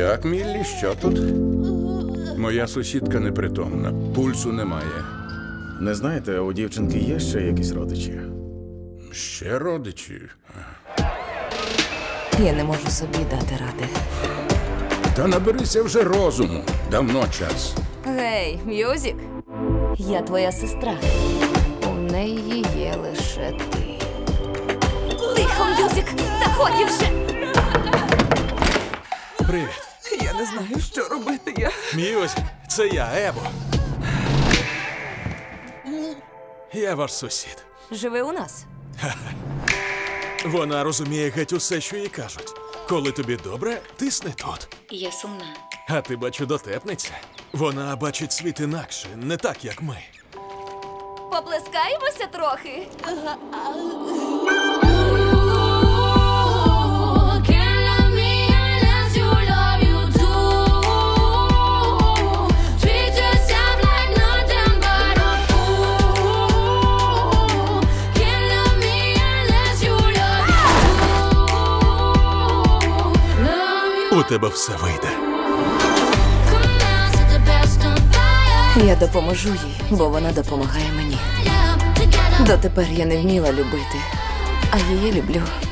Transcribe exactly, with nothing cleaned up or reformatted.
Так, Міллі, що тут? Моя сусідка непритомна. Пульсу немає. Не знаєте, у дівчинки є ще якісь родичі? Ще родичі? Я не можу собі дати ради. Та наберися вже розуму. Давно час. Гей, М'юзік, я твоя сестра. У неї є лише ти. Тихо, М'юзік, та ході вже! Привіт. Я не знаю, що робити. Я... М'юзік, це я, Ебо. Я ваш сусід. Живи у нас. Вона розуміє геть усе, що їй кажуть. Коли тобі добре, тисни тут. Я сумна. А ти, бачу, дотепниця. Вона бачить світ інакше, не так, як ми. Поплескаємося трохи. У тебе все вийде. Я допоможу їй, бо вона допомагає мені. Дотепер я не вміла любити, а її люблю.